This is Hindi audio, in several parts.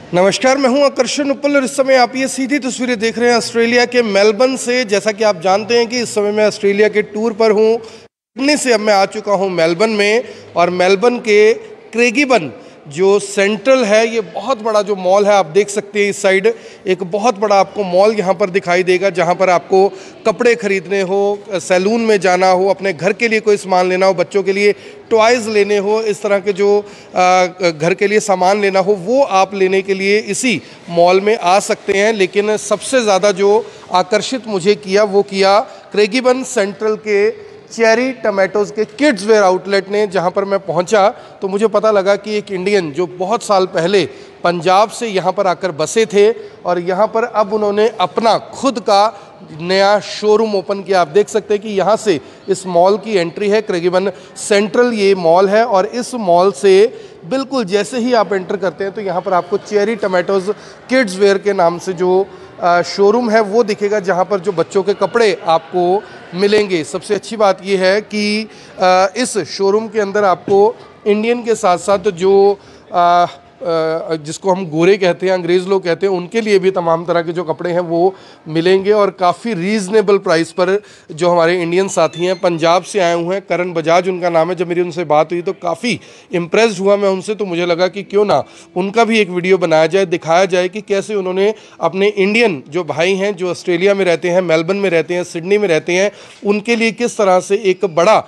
नमस्कार, मैं हूं आकर्षण उपल और इस समय आप ये सीधी तस्वीरें देख रहे हैं ऑस्ट्रेलिया के मेलबर्न से। जैसा कि आप जानते हैं कि इस समय मैं ऑस्ट्रेलिया के टूर पर हूं। सिडनी से अब मैं आ चुका हूं मेलबर्न में, और मेलबर्न के क्रेगीबन जो सेंट्रल है, ये बहुत बड़ा जो मॉल है, आप देख सकते हैं इस साइड एक बहुत बड़ा आपको मॉल यहाँ पर दिखाई देगा, जहाँ पर आपको कपड़े खरीदने हो, सैलून में जाना हो, अपने घर के लिए कोई सामान लेना हो, बच्चों के लिए टॉयज़ लेने हो, इस तरह के जो घर के लिए सामान लेना हो वो आप लेने के लिए इसी मॉल में आ सकते हैं। लेकिन सबसे ज़्यादा जो आकर्षित मुझे किया वो किया क्रेगीबन सेंट्रल के चेरी टमाटोज़ के किड्स वेयर आउटलेट ने। जहां पर मैं पहुंचा तो मुझे पता लगा कि एक इंडियन जो बहुत साल पहले पंजाब से यहां पर आकर बसे थे और यहां पर अब उन्होंने अपना खुद का नया शोरूम ओपन किया। आप देख सकते हैं कि यहां से इस मॉल की एंट्री है। क्रेगीबन सेंट्रल ये मॉल है और इस मॉल से बिल्कुल जैसे ही आप एंटर करते हैं तो यहाँ पर आपको चेरी टमाटोज़ किड्स वेयर के नाम से जो शोरूम है वो दिखेगा, जहाँ पर जो बच्चों के कपड़े आपको मिलेंगे। सबसे अच्छी बात ये है कि इस शोरूम के अंदर आपको इंडियन के साथ साथ जो जिसको हम गोरे कहते हैं, अंग्रेज़ लोग कहते हैं, उनके लिए भी तमाम तरह के जो कपड़े हैं वो मिलेंगे और काफ़ी रीज़नेबल प्राइस पर। जो हमारे इंडियन साथी हैं, पंजाब से आए हुए हैं, करण बजाज उनका नाम है। जब मेरी उनसे बात हुई तो काफ़ी इम्प्रेस्ड हुआ मैं उनसे, तो मुझे लगा कि क्यों ना उनका भी एक वीडियो बनाया जाए, दिखाया जाए कि कैसे उन्होंने अपने इंडियन जो भाई हैं जो ऑस्ट्रेलिया में रहते हैं, मेलबर्न में रहते हैं, सिडनी में रहते हैं, उनके लिए किस तरह से एक बड़ा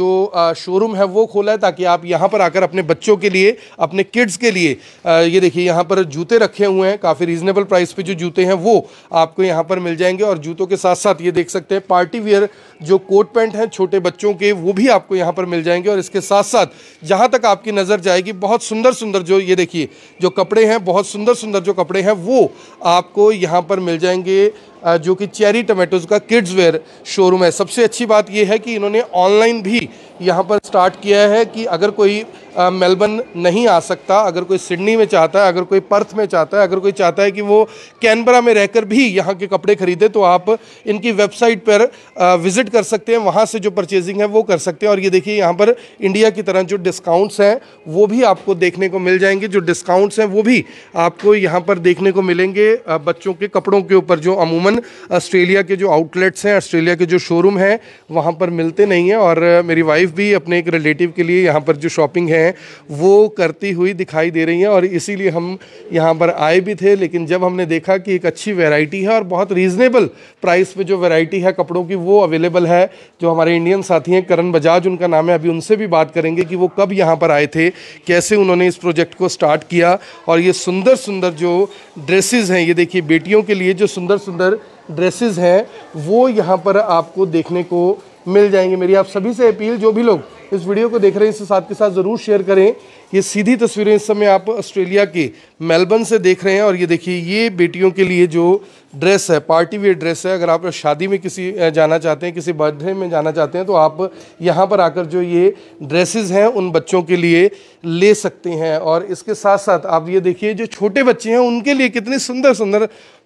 जो शोरूम है वो खोला है, ताकि आप यहाँ पर आकर अपने बच्चों के लिए, अपने किड्स के लिए ये देखिए यहाँ पर जूते रखे हुए हैं। काफ़ी रीजनेबल प्राइस पे जो जूते हैं वो आपको यहाँ पर मिल जाएंगे। और जूतों के साथ साथ ये देख सकते हैं पार्टी वियर जो कोट पैंट हैं छोटे बच्चों के, वो भी आपको यहाँ पर मिल जाएंगे। और इसके साथ साथ जहाँ तक आपकी नज़र जाएगी, बहुत सुंदर सुंदर जो ये देखिए जो कपड़े हैं, बहुत सुंदर सुंदर जो कपड़े हैं वो आपको यहाँ पर मिल जाएंगे, जो कि चेरी टमाटोज़ का किड्स वेयर शोरूम है। सबसे अच्छी बात यह है कि इन्होंने ऑनलाइन भी यहाँ पर स्टार्ट किया है कि अगर कोई मेलबर्न नहीं आ सकता, अगर कोई सिडनी में चाहता है, अगर कोई पर्थ में चाहता है, अगर कोई चाहता है कि वो कैनबरा में रहकर भी यहाँ के कपड़े खरीदे, तो आप इनकी वेबसाइट पर विज़िट कर सकते हैं, वहाँ से जो परचेजिंग है वो कर सकते हैं। और ये देखिए यहाँ पर इंडिया की तरह जो डिस्काउंट्स हैं वो भी आपको देखने को मिल जाएंगे। जो डिस्काउंट्स हैं वो भी आपको यहाँ पर देखने को मिलेंगे बच्चों के कपड़ों के ऊपर, जो अमूमन ऑस्ट्रेलिया के जो आउटलेट्स हैं, ऑस्ट्रेलिया के जो शोरूम हैं, वहाँ पर मिलते नहीं हैं। और मेरी वाइफ भी अपने एक रिलेटिव के लिए यहाँ पर जो शॉपिंग है वो करती हुई दिखाई दे रही हैं, और इसीलिए हम यहाँ पर आए भी थे। लेकिन जब हमने देखा कि एक अच्छी वैरायटी है और बहुत रीज़नेबल प्राइस पे जो वैरायटी है कपड़ों की वो अवेलेबल है, जो हमारे इंडियन साथी हैं, करण बजाज उनका नाम है, अभी उनसे भी बात करेंगे कि वो कब यहाँ पर आए थे, कैसे उन्होंने इस प्रोजेक्ट को स्टार्ट किया। और ये सुंदर सुंदर जो ड्रेसेस हैं, ये देखिए बेटियों के लिए जो सुंदर सुंदर ड्रेसेस हैं वो यहाँ पर आपको देखने को मिल जाएंगे। मेरी आप सभी से अपील, जो भी लोग इस वीडियो को देख रहे हैं इसे साथ के साथ ज़रूर शेयर करें। ये सीधी तस्वीरें इस समय आप ऑस्ट्रेलिया के मेलबर्न से देख रहे हैं। और ये देखिए ये बेटियों के लिए जो ड्रेस है, पार्टी वेयर ड्रेस है। अगर आप शादी में किसी जाना चाहते हैं, किसी बर्थडे में जाना चाहते हैं, तो आप यहाँ पर आकर जो ये ड्रेसेस हैं उन बच्चों के लिए ले सकते हैं। और इसके साथ साथ आप ये देखिए जो छोटे बच्चे हैं उनके लिए कितने सुंदर सुंदर,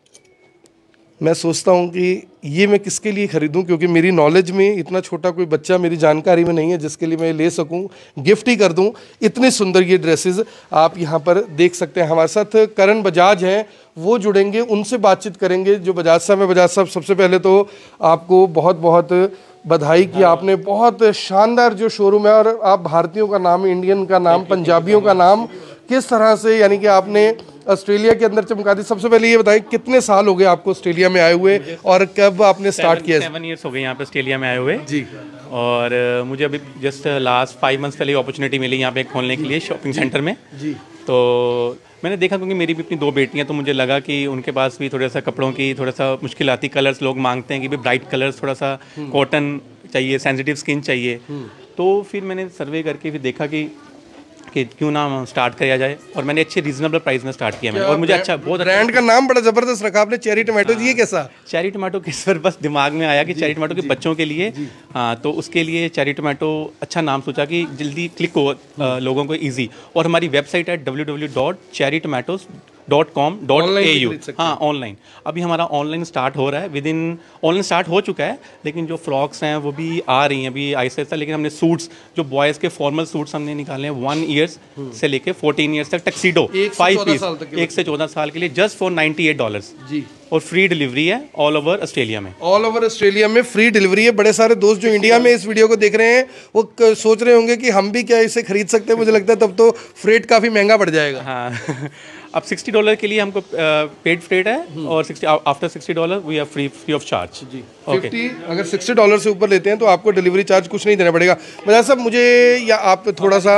मैं सोचता हूँ कि ये मैं किसके लिए ख़रीदूँ, क्योंकि मेरी नॉलेज में इतना छोटा कोई बच्चा मेरी जानकारी में नहीं है जिसके लिए मैं ले सकूँ, गिफ्ट ही कर दूँ। इतने सुंदर ये ड्रेसेस आप यहाँ पर देख सकते हैं। हमारे साथ करण बजाज हैं, वो जुड़ेंगे, उनसे बातचीत करेंगे। जो बजाज साहब है, बजाज साहब सबसे पहले तो आपको बहुत बहुत बधाई कि आपने बहुत शानदार जो शोरूम है, और आप भारतीयों का नाम, इंडियन का नाम, पंजाबियों का नाम किस तरह से यानी कि आपने ऑस्ट्रेलिया के अंदर चमका दी। सबसे पहले ये बताएं कितने साल हो गए आपको ऑस्ट्रेलिया में आए हुए और कब आपने स्टार्ट किया? 7 ईयर्स हो गए यहाँ पे ऑस्ट्रेलिया में आए हुए जी। और मुझे अभी जस्ट लास्ट 5 मंथ्स पहले अपॉर्चुनिटी मिली यहाँ पे खोलने के लिए शॉपिंग सेंटर में जी। तो मैंने देखा, क्योंकि मेरी भी अपनी 2 बेटियाँ, तो मुझे लगा कि उनके पास भी थोड़ा सा कपड़ों की थोड़ा सा मुश्किल आती, कलर्स लोग मांगते हैं कि भाई ब्राइट कलर्स, थोड़ा सा कॉटन चाहिए, सेंसिटिव स्किन चाहिए। तो फिर मैंने सर्वे करके फिर देखा कि क्यों ना स्टार्ट किया जाए, और मैंने अच्छे रीजनेबल प्राइस में स्टार्ट किया मैंने। और मुझे अच्छा, बहुत ब्रांड का नाम बड़ा जबरदस्त रखा आपने, चेरी टमाटो। ये कैसा? चेरी टमाटो के सर बस दिमाग में आया कि चेरी टमाटो के बच्चों के लिए, हाँ, तो उसके लिए चेरी टमाटो अच्छा नाम सोचा कि जल्दी क्लिक हो लोगों को ईजी। और हमारी वेबसाइट है www.cherrytomatoes .com.au। हाँ, ऑनलाइन अभी हमारा ऑनलाइन स्टार्ट हो रहा है, विद इन ऑनलाइन स्टार्ट हो चुका है, लेकिन जो फ्रॉक्स हैं वो भी आ रही हैं अभी आहिस्ता आहिस्ता। लेकिन हमने सूट्स, जो बॉयज़ के फॉर्मल सूट्स हमने निकाले हैं 1 ईयर्स से लेके 14 ईयर्स तक, टक्सीडो 5 पीस 1 से 14 साल के लिए जस्ट फॉर $98 जी, और फ्री डिलीवरी है ऑल ओवर ऑस्ट्रेलिया में। ऑल ओवर ऑस्ट्रेलिया में फ्री डिलीवरी है। बड़े सारे दोस्त जो इंडिया में इस वीडियो को देख रहे हैं वो सोच रहे होंगे कि हम भी क्या इसे खरीद सकते हैं। मुझे लगता है तब तो फ्रेट काफ़ी महंगा पड़ जाएगा। हाँ अब $60 के लिए हमको पेड फ्रेट है, और after $60 we are free of charge जी। 50 अगर $60 से ऊपर लेते हैं तो आपको डिलीवरी चार्ज कुछ नहीं देना पड़ेगा। बजाज साहब मुझे, या आप थोड़ा सा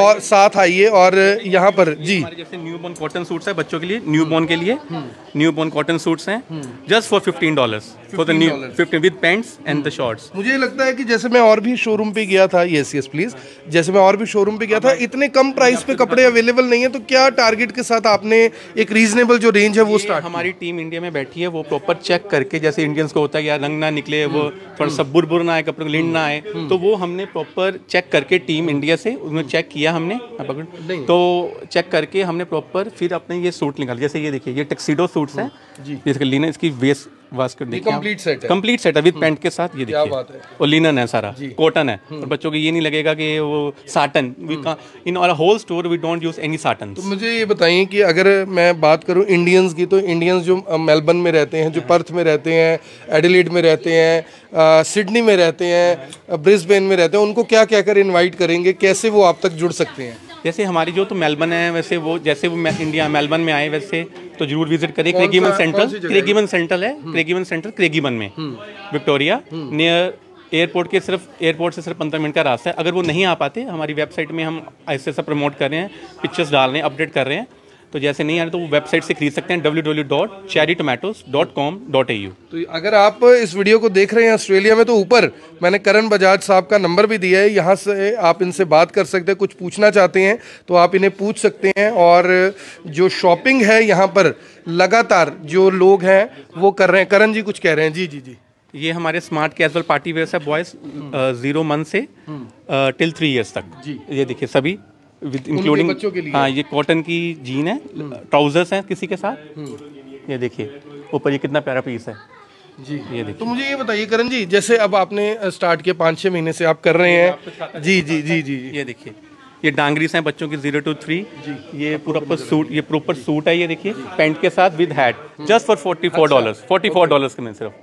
साथ आइए और यहाँ पर जी, जैसे न्यू बॉर्न कॉटन सूट्स है बच्चों के लिए, न्यू बॉर्न के लिए न्यू बॉर्न कॉटन सूट्स हैं just for $15 for the new 15 with pants and the shorts. मुझे लगता है कि जैसे मैं और भी शोरूम पे गया था, यस प्लीज, जैसे मैं और भी शोरूम पे गया था, इतने कम प्राइस पे कपड़े अवेलेबल नहीं है। तो क्या टारगेट के साथ आपने एक रीजनेबल जो रेंज है वो स्टार्ट? हमारी टीम इंडिया में बैठी है, वो प्रॉपर चेक करके, जैसे इंडियंस को होता है यार रंग ना निकले, वो थोड़ा सा बुरबुर ना आए, कपड़े को लिंड ना आए, तो वो हमने प्रॉपर चेक करके टीम इंडिया से उसमें चेक किया हमने, तो चेक करके हमने प्रॉपर फिर अपने ये सूट निकाल। जैसे ये देखिए, ये टक्सीडो सूट्स हैं जी, लीनन, इसकी वेस्ट वास्केट देखिए, कंप्लीट सेट है विद पैंट के साथ, ये देखिए, और लिनन है सारा, कॉटन है, और बच्चों को ये नहीं लगेगा कि वो satin, in our whole store we don't use any satin. तो मुझे ये बताइए कि अगर मैं बात करूं इंडियंस की, तो इंडियंस जो मेलबर्न में रहते हैं, जो पर्थ में रहते हैं, एडिलेड में रहते हैं, सिडनी में रहते हैं, ब्रिस्बेन में रहते हैं, उनको क्या क्या कर इन्वाइट करेंगे, कैसे वो आप तक जुड़ सकते हैं? जैसे हमारी जो तो मेलबर्न है, वैसे वो जैसे वो इंडिया मेलबर्न में आए वैसे तो जरूर विजिट करें क्रेगीवन सेंटर। क्रेगीवन सेंटर है, क्रेगीवन सेंटर क्रेगीवन में, विक्टोरिया नियर एयरपोर्ट के, सिर्फ एयरपोर्ट से सिर्फ 15 मिनट का रास्ता है। अगर वो नहीं आ पाते, हमारी वेबसाइट में हम ऐसे ऐसा प्रमोट कर रहे हैं, पिक्चर्स डाल रहे हैं, अपडेट कर रहे हैं, तो जैसे नहीं आ रहे तो वो वेबसाइट से खरीद सकते हैं www.cherrytomatoes.com.au। तो अगर आप इस वीडियो को देख रहे हैं ऑस्ट्रेलिया में, तो ऊपर मैंने करण बजाज साहब का नंबर भी दिया है, यहाँ से आप इनसे बात कर सकते हैं। कुछ पूछना चाहते हैं तो आप इन्हें पूछ सकते हैं। और जो शॉपिंग है यहाँ पर लगातार जो लोग हैं वो कर रहे हैं। करण जी कुछ कह रहे हैं? जी जी जी। ये हमारे स्मार्ट कैजुअल पार्टी वेयर है बॉयज़, 0 मंथ से टिल 3 ईयर्स तक जी। ये देखिए सभी विद इंक्लूडिंग बच्चों के लिए। हाँ, ये कॉटन की जीन है, ट्राउजर्स हैं किसी के साथ, ये देखिए ऊपर, ये कितना प्यारा पीस है जी। ये देखिए, तो मुझे ये बताइए करण जी, जैसे अब आपने स्टार्ट किया 5-6 महीने से आप कर रहे हैं जी जी जी जी, ये देखिए, ये डांगरीस हैं बच्चों की 0 to 3 जी। ये प्रॉपर सूट, ये प्रॉपर सूट है, ये देखिए पैंट के साथ विद हैट, जस्ट फॉर $44 के में सिर्फ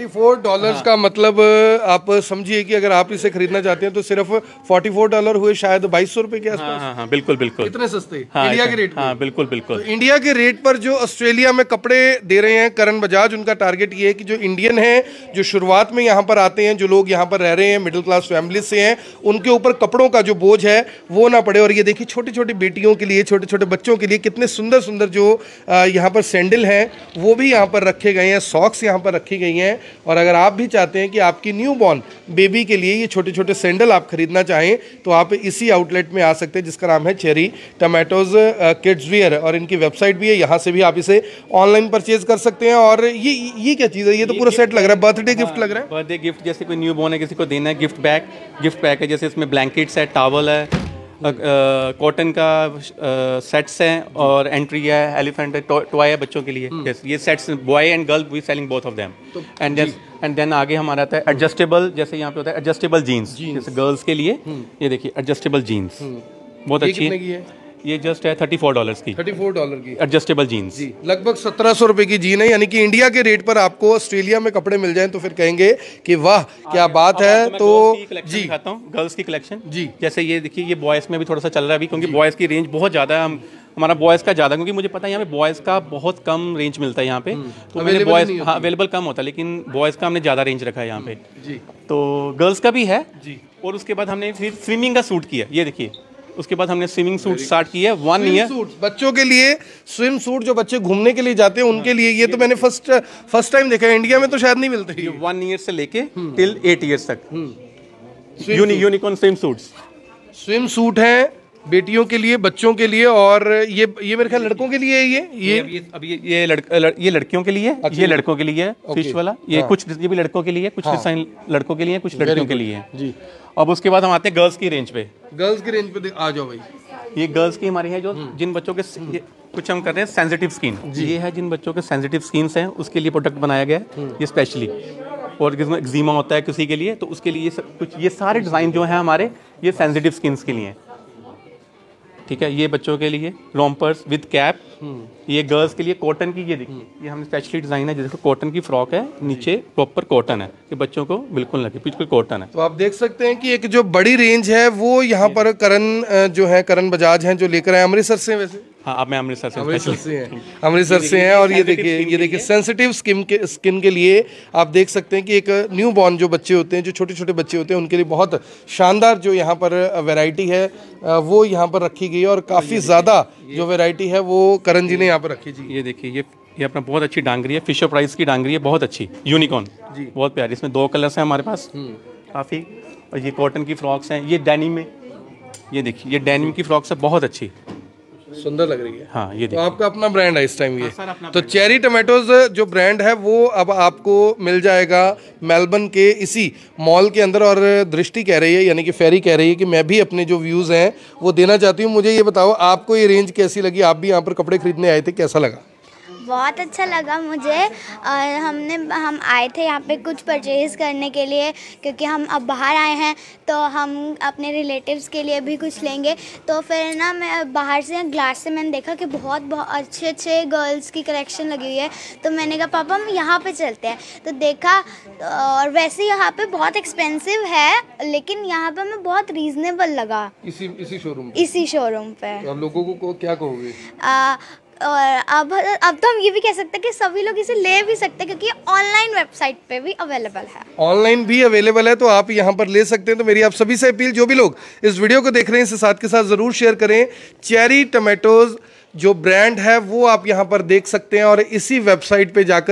$44 का मतलब आप समझिए कि अगर आप इसे खरीदना चाहते हैं तो सिर्फ $44 हुए, शायद 2200 रुपए के आसपास। हाँ, बिल्कुल बिल्कुल, इतने सस्ते हाँ, इंडिया के रेट। हाँ बिल्कुल बिल्कुल। तो इंडिया के रेट पर जो ऑस्ट्रेलिया में कपड़े दे रहे हैं करण बजाज, उनका टारगेट ये है कि जो इंडियन है, जो शुरुआत में यहाँ पर आते हैं, जो लोग यहाँ पर रह रहे हैं, मिडिल क्लास फैमिली से हैं, उनके ऊपर कपड़ों का जो बोझ है वो ना पड़े। और ये देखिए छोटी छोटी बेटियों के लिए, छोटे छोटे बच्चों के लिए कितने सुंदर सुंदर जो यहाँ पर सैंडल हैं वो भी यहाँ पर रखे गए हैं, सॉक्स यहाँ पर रखी गई हैं। और अगर आप भी चाहते हैं कि आपकी न्यू बॉर्न बेबी के लिए ये छोटे छोटे सैंडल आप खरीदना चाहें तो आप इसी आउटलेट में आ सकते हैं, जिसका नाम है चेरी टोमेटोज किड्स वियर, और इनकी वेबसाइट भी है, यहाँ से भी आप इसे ऑनलाइन परचेज कर सकते हैं। और ये क्या चीज़ है? ये तो पूरा सेट लग रहा है, बर्थडे गिफ्ट लग रहा है। बर्थडे गिफ्ट, जैसे कोई न्यू बॉर्न है, किसी को देना है, गिफ्ट पैक है, जैसे इसमें ब्लैंकेट्स है, टॉवल है, कॉटन का सेट्स हैं, और एंट्री है, एलिफेंट है, टॉय है बच्चों के लिए। yes, ये sets boy and girl we selling both of them. And then आगे हमारा आता है एडजस्टेबल, जैसे यहाँ पे होता है एडजस्टेबल जीन्स, जैसे गर्ल्स के लिए, ये देखिए एडजस्टेबल जीन्स बहुत अच्छी है। ये जस्ट है $34 की, $34 की एडजस्टेबल जीन्स जी। लगभग 1700 रुपए की जीन है, यानी कि इंडिया के रेट पर आपको ऑस्ट्रेलिया में कपड़े मिल जाएं तो फिर कहेंगे कि वाह क्या बात है। तो जी दिखाता हूँ गर्ल्स की कलेक्शन जी। जैसे ये देखिए, ये बॉयज़ में भी थोड़ा सा चल रहा है अभी, क्योंकि बॉयज़ की रेंज बहुत ज़्यादा है, हमारा बॉयज़ का ज़्यादा, क्योंकि मुझे पता है यहाँ पे बॉयज़ का बहुत कम रेंज मिलता है यहाँ पे, तो मैंने बॉयज़, हाँ अवेलेबल कम होता है, लेकिन बॉयज़ का हमने ज़्यादा रेंज रखा है यहाँ पे जी। तो गर्ल्स का भी है जी। और उसके बाद हमने फिर स्विमिंग का सूट किया, ये देखिए, उसके बाद हमने स्विमिंग सूट स्टार्ट किया 1 ईयर। बच्चों के लिए स्विम सूट, जो बच्चे घूमने के लिए जाते हैं उनके लिए, ये तो मैंने फर्स्ट टाइम देखा है, इंडिया में तो शायद नहीं मिलते। 1 ईयर से लेके टिल 8 ईयर्स तक यूनिकॉर्न स्विम सूट है बेटियों के लिए, बच्चों के लिए। और ये मेरे ख्याल लड़कों के लिए है। ये लड़कियों के लिए, ये लड़कों के लिए फिश वाला, ये कुछ ये भी लड़कों के लिए, कुछ डिजाइन लड़कों के लिए, कुछ लड़कियों के लिए जी। अब उसके बाद हम आते हैं गर्ल्स की रेंज पे। गर्ल्स की रेंज पे आ जाओ भाई। ये गर्ल्स की हमारी है, जो जिन बच्चों के कुछ हम कर रहे हैं सेंसिटिव स्किन, ये है जिन बच्चों के सेंसिटिव स्किन्स हैं उसके लिए प्रोडक्ट बनाया गया है ये स्पेशली, और जिसमें एक्जिमा होता है किसी के लिए तो उसके लिए ये सारे डिज़ाइन जो हैं हमारे ये सेंसिटिव स्किन्स के लिए हैं। ठीक है, ये बच्चों के लिए रोम्पर्स विद कैप, ये गर्ल्स के लिए कॉटन की, ये देखिए ये हमने स्पेशली डिज़ाइन है, जैसे कॉटन की फ्रॉक है, नीचे प्रॉपर कॉटन है, ये बच्चों को बिल्कुल लगे, बिल्कुल कॉटन है। तो आप देख सकते हैं कि एक जो बड़ी रेंज है वो यहाँ पर करण जो है करण बजाज हैं जो लेकर आए, अमृतसर से हैं वैसे। हाँ, अब मैं अमृतसर से हैं, अमृतसर से हैं। और ये देखिए सेंसिटिव स्किन के लिए आप देख सकते हैं कि एक न्यू बॉर्न जो बच्चे होते हैं, जो छोटे छोटे बच्चे होते हैं, उनके लिए बहुत शानदार जो यहाँ पर वैरायटी है वो यहाँ पर रखी गई है, और काफ़ी ज़्यादा जो वैरायटी है वो करण जी ने यहाँ पर रखी। जी ये देखिए, ये अपना बहुत अच्छी डांगरी है, फिशर प्राइस की डांगरी है, बहुत अच्छी यूनिकॉर्न जी, बहुत प्यारी। इसमें 2 कलर्स हैं हमारे पास काफ़ी, और ये कॉटन की फ्रॉक्स हैं, ये डेनिम में, ये देखिए ये डेनिम की फ्रॉक्स है, बहुत अच्छी सुंदर लग रही है। हाँ, ये तो आपका अपना ब्रांड है इस टाइम ये। हाँ, तो चेरी टमाटोज जो ब्रांड है वो अब आपको मिल जाएगा मेलबर्न के इसी मॉल के अंदर। और दृष्टि कह रही है, यानी कि फेरी कह रही है कि मैं भी अपने जो व्यूज़ हैं वो देना चाहती हूँ। मुझे ये बताओ आपको ये रेंज कैसी लगी? आप भी यहाँ पर कपड़े खरीदने आए थे, कैसा लगा? बहुत अच्छा लगा मुझे, और हम आए थे यहाँ पे कुछ परचेज़ करने के लिए, क्योंकि हम अब बाहर आए हैं तो हम अपने रिलेटिव्स के लिए भी कुछ लेंगे। तो फिर ना मैं बाहर से ग्लास से मैंने देखा कि बहुत अच्छे गर्ल्स की कलेक्शन लगी हुई है, तो मैंने कहा पापा हम यहाँ पे चलते हैं। तो देखा, और वैसे यहाँ पे बहुत एक्सपेंसिव है लेकिन यहाँ पे हमें बहुत रीज़नेबल लगा इसी शोरूम पे। आप लोगों को क्या कहोगे? और अब तो हम ये भी कह सकते हैं कि सभी लोग इसे ले भी सकते हैं, क्योंकि ऑनलाइन वेबसाइट पे भी अवेलेबल है। ऑनलाइन भी अवेलेबल है, तो आप यहाँ पर ले सकते हैं। तो मेरी आप सभी से अपील, जो भी लोग इस वीडियो को देख रहे हैं इसे साथ के साथ ज़रूर शेयर करें। चेरी टमाटोज जो ब्रांड है वो आप यहाँ पर देख सकते हैं, और इसी वेबसाइट पे जाकर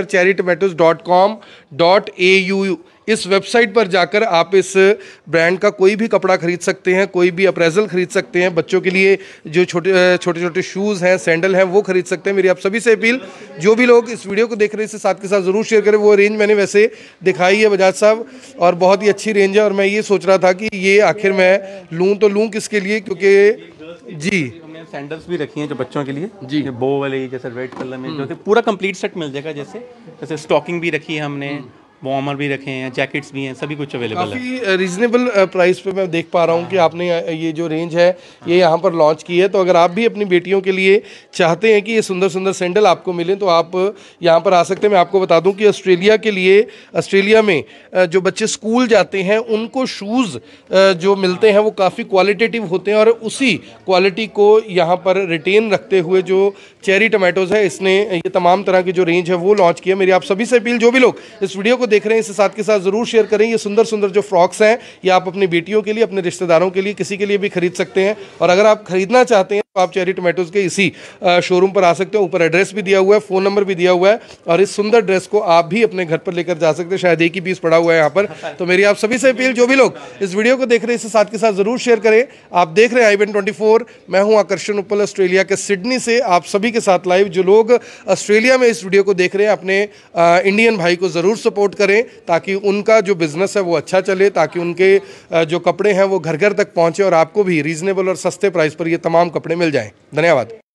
cherrytomatoes.com.au इस वेबसाइट पर जाकर आप इस ब्रांड का कोई भी कपड़ा खरीद सकते हैं, कोई भी अप्रेजल खरीद सकते हैं। बच्चों के लिए जो छोटे छोटे शूज़ हैं, सैंडल हैं, वो खरीद सकते हैं। मेरी आप सभी से अपील, जो भी लोग इस वीडियो को देख रहे हैं इसे साथ के साथ ज़रूर शेयर करें। वो रेंज मैंने वैसे दिखाई है बजाज साहब, और बहुत ही अच्छी रेंज है। और मैं ये सोच रहा था कि ये आखिर मैं लूँ तो लूँ किसके लिए, क्योंकि जी हमने सैंडल्स भी रखी हैं जो बच्चों के लिए जी, ये बो वाले जैसे रेड कलर में, जो पूरा कंप्लीट सेट मिल जाएगा। जैसे स्टॉकिंग भी रखी है हमने, वार्मर भी रखे हैं, जैकेट्स भी हैं, सभी कुछ अवेलेबल है। काफ़ी रीजनेबल प्राइस पे मैं देख पा रहा हूँ कि आपने ये जो रेंज है ये यहाँ पर लॉन्च की है। तो अगर आप भी अपनी बेटियों के लिए चाहते हैं कि ये सुंदर सुंदर सैंडल आपको मिले तो आप यहाँ पर आ सकते हैं। मैं आपको बता दूँ कि ऑस्ट्रेलिया में जो बच्चे स्कूल जाते हैं उनको शूज़ जो मिलते हैं वो काफ़ी क्वालिटेटिव होते हैं, और उसी क्वालिटी को यहाँ पर रिटेन रखते हुए जो चेरी टमाटोज़ है इसने ये तमाम तरह की जो रेंज है वो लॉन्च किया। मेरी आप सभी से अपील, जो भी लोग इस वीडियो को देख रहे हैं इसे साथ के साथ ज़रूर शेयर करें। ये सुंदर सुंदर जो फ्रॉक्स हैं ये आप अपनी बेटियों के लिए, अपने रिश्तेदारों के लिए, किसी के लिए भी खरीद सकते हैं। और अगर आप खरीदना चाहते हैं तो आप चेरी टमाटोज़ के इसी शोरूम पर आ सकते हैं। ऊपर एड्रेस भी दिया हुआ है, फ़ोन नंबर भी दिया हुआ है, और इस सुंदर ड्रेस को आप भी अपने घर पर लेकर जा सकते हैं। शायद एक ही पीस पड़ा हुआ है यहाँ पर। तो मेरी आप सभी से अपील, जो भी लोग इस वीडियो को देख रहे हैं इसे साथ के साथ ज़रूर शेयर करें। आप देख रहे हैं i24, मैं हूँ आकर्षण उपल, ऑस्ट्रेलिया के सिडनी से आप सभी के साथ लाइव। जो लोग ऑस्ट्रेलिया में इस वीडियो को देख रहे हैं अपने इंडियन भाई को ज़रूर सपोर्ट करें, ताकि उनका जो बिज़नेस है वो अच्छा चले, ताकि उनके जो कपड़े हैं वो घर घर तक पहुँचे और आपको भी रीज़नेबल और सस्ते प्राइस पर ये तमाम कपड़े मिल जाएं। धन्यवाद।